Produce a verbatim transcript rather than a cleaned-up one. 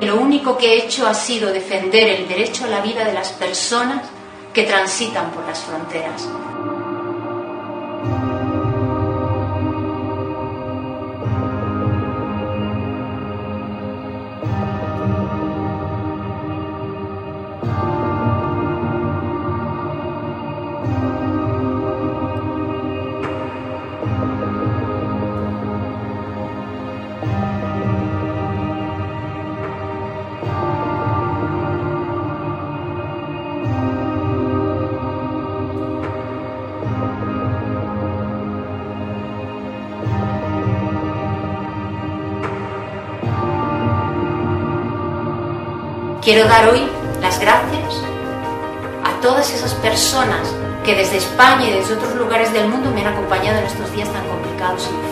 lo único que he hecho ha sido defender el derecho a la vida de las personas que transitan por las fronteras. Quiero dar hoy las gracias a todas esas personas que desde España y desde otros lugares del mundo me han acompañado en estos días tan complicados y difíciles.